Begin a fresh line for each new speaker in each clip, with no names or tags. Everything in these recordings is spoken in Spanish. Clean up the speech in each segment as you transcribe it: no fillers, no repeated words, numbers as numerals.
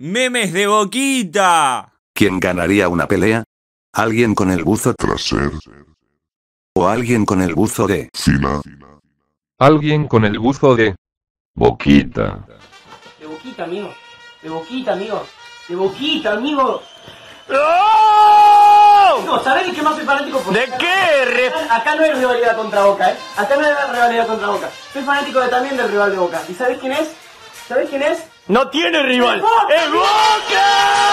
¡Memes de Boquita!
¿Quién ganaría una pelea? ¿Alguien con el buzo
Traser.
o alguien con el buzo de
Sila.
Alguien con el buzo de Boquita.
De Boquita, amigo. De Boquita, amigo. De Boquita, amigo.
¡Oh!
No, ¿sabés de qué más soy fanático?
¿De qué?
Acá no hay rivalidad contra Boca, ¿eh? Acá no hay rivalidad contra Boca. Soy fanático también del rival de Boca. ¿Y sabés quién es? ¿Sabés quién es?
¡No tiene rival!
¡Es Boca!
¡Es Boca!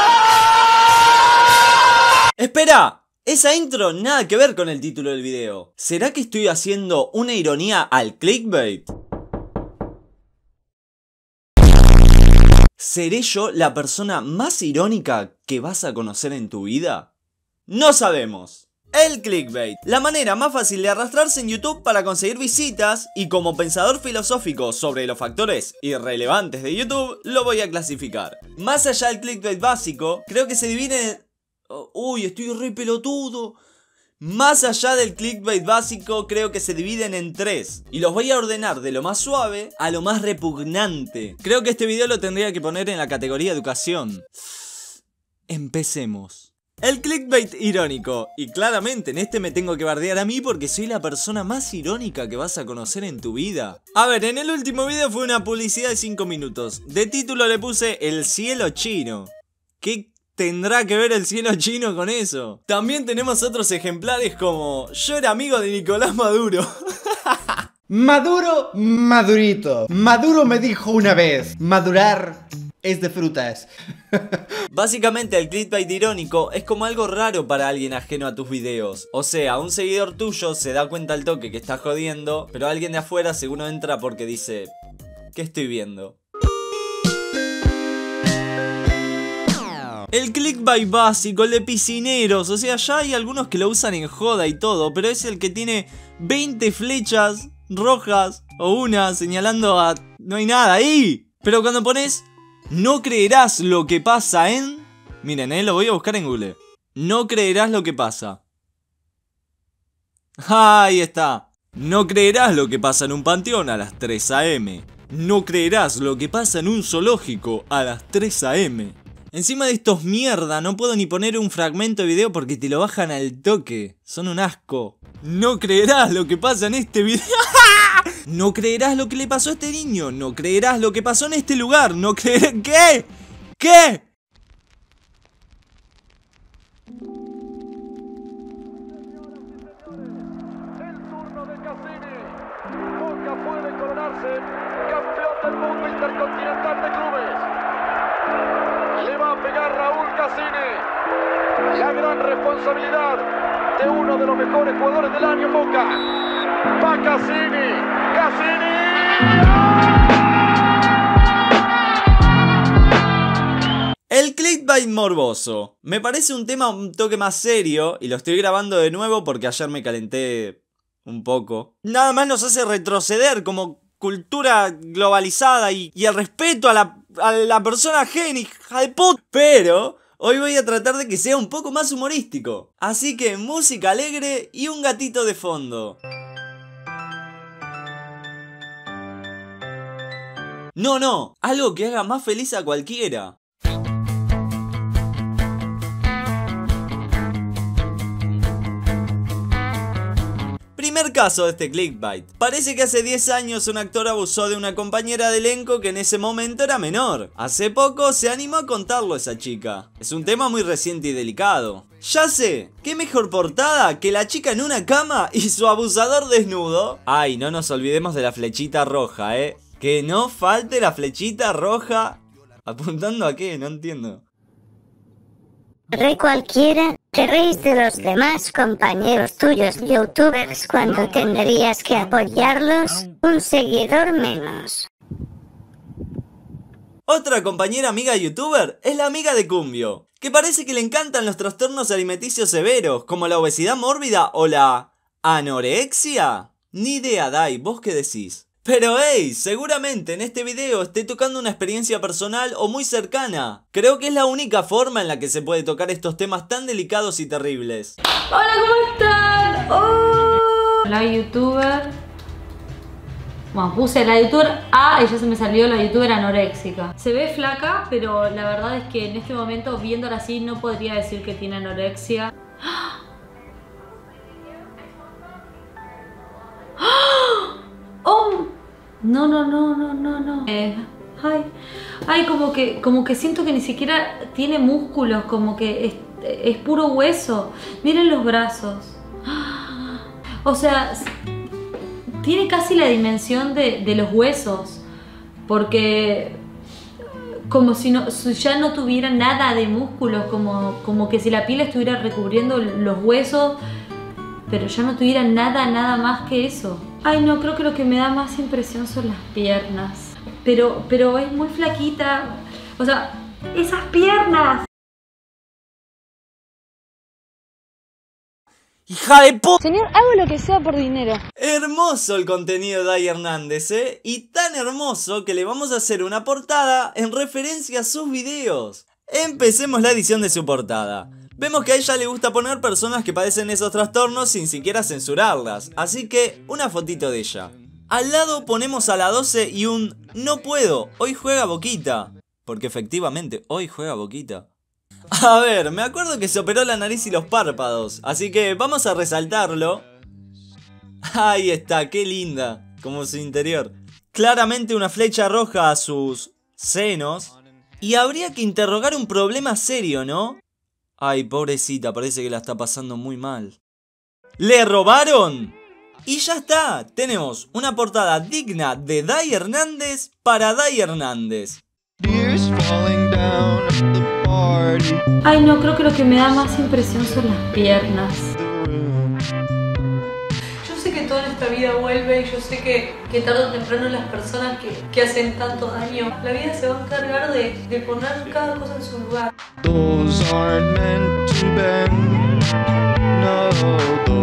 Espera, esa intro nada que ver con el título del video. ¿Será que estoy haciendo una ironía al clickbait? ¿Seré yo la persona más irónica que vas a conocer en tu vida? No sabemos. El clickbait, la manera más fácil de arrastrarse en YouTube para conseguir visitas, y como pensador filosófico sobre los factores irrelevantes de YouTube, lo voy a clasificar. Más allá del clickbait básico, creo que se divide en... Uy, estoy re pelotudo. Más allá del clickbait básico, creo que se dividen en tres, y los voy a ordenar de lo más suave a lo más repugnante. Creo que este video lo tendría que poner en la categoría educación. Empecemos. El clickbait irónico, y claramente en este me tengo que bardear a mí porque soy la persona más irónica que vas a conocer en tu vida. A ver, en el último video fue una publicidad de 5 minutos. De título le puse el cielo chino. ¿Qué tendrá que ver el cielo chino con eso? También tenemos otros ejemplares como yo era amigo de Nicolás Maduro.
Maduro, madurito. Maduro me dijo una vez, madurar es de frutas.
Básicamente el clickbait irónico es como algo raro para alguien ajeno a tus videos. O sea, un seguidor tuyo se da cuenta al toque que estás jodiendo, pero alguien de afuera seguro entra porque dice, ¿qué estoy viendo? El clickbait básico, el de piscineros, o sea, ya hay algunos que lo usan en joda y todo, pero es el que tiene 20 flechas rojas o una señalando a... no hay nada ahí. Pero cuando pones... no creerás lo que pasa en... miren, lo voy a buscar en Google. No creerás lo que pasa. Ahí está. No creerás lo que pasa en un panteón a las 3 AM. No creerás lo que pasa en un zoológico a las 3 AM. Encima de estos mierda, no puedo ni poner un fragmento de video porque te lo bajan al toque. Son un asco. No creerás lo que pasa en este video. No creerás lo que le pasó a este niño. No creerás lo que pasó en este lugar. No creerás... ¿Qué? ¿Qué?
El turno de Cassini. Boca puede coronarse campeón del mundo intercontinental de clubes. Le va a pegar Raúl Cassini. La gran responsabilidad de uno de los mejores jugadores del año en Boca. Va Cassini. ¡Cassini!
El clickbait morboso. Me parece un tema un toque más serio y lo estoy grabando de nuevo porque ayer me calenté un poco. Nada más nos hace retroceder como cultura globalizada y el respeto a la persona ajena, hija de puta. Pero hoy voy a tratar de que sea un poco más humorístico. Así que música alegre y un gatito de fondo. No, algo que haga más feliz a cualquiera. Primer caso de este clickbait. Parece que hace 10 años un actor abusó de una compañera de elenco que en ese momento era menor. Hace poco se animó a contarlo esa chica. Es un tema muy reciente y delicado. Ya sé, qué mejor portada que la chica en una cama y su abusador desnudo. Ay, no nos olvidemos de la flechita roja, Que no falte la flechita roja. ¿Apuntando a qué? No entiendo.
Re cualquiera, te reís de los demás compañeros tuyos youtubers cuando tendrías que apoyarlos, un seguidor menos.
Otra compañera amiga youtuber es la amiga de Cumbio, que parece que le encantan los trastornos alimenticios severos, como la obesidad mórbida o la anorexia. Ni idea, Dai, ¿vos qué decís? Pero hey, seguramente en este video esté tocando una experiencia personal o muy cercana. Creo que es la única forma en la que se puede tocar estos temas tan delicados y terribles.
Hola, ¿cómo están? Oh. Hola, youtuber.
Bueno, puse la youtuber A y ya se me salió la youtuber anoréxica. Se ve flaca, pero la verdad es que en este momento, viéndola así, no podría decir que tiene anorexia. ¡Oh! No. Ay, como que siento que ni siquiera tiene músculos, como que es puro hueso. Miren los brazos. O sea, tiene casi la dimensión de los huesos, porque como si ya no tuviera nada de músculos, como que si la piel estuviera recubriendo los huesos, pero ya no tuviera nada más que eso. Ay no, creo que lo que me da más impresión son las piernas. Pero es muy flaquita. O sea, esas piernas.
¡Hija de puta!
Señor, hago lo que sea por dinero.
Hermoso el contenido de Day Hernández, ¿eh? Y tan hermoso que le vamos a hacer una portada en referencia a sus videos. Empecemos la edición de su portada. Vemos que a ella le gusta poner personas que padecen esos trastornos sin siquiera censurarlas, así que una fotito de ella. Al lado ponemos a la 12 y un no puedo, hoy juega Boquita. Porque efectivamente, hoy juega Boquita. A ver, me acuerdo que se operó la nariz y los párpados, así que vamos a resaltarlo. Ahí está, qué linda, como su interior. Claramente una flecha roja a sus senos. Y habría que interrogar un problema serio, ¿no? Ay, pobrecita, parece que la está pasando muy mal. ¿Le robaron? Y ya está, tenemos una portada digna de Day Hernández para Day Hernández.
Ay no, creo que lo que me da más impresión son las piernas. Yo sé que toda nuestra vida vuelve y yo sé que tarde o temprano las personas que hacen tanto daño, la vida se va a encargar de poner cada cosa en su lugar.
Those aren't meant to bend. No,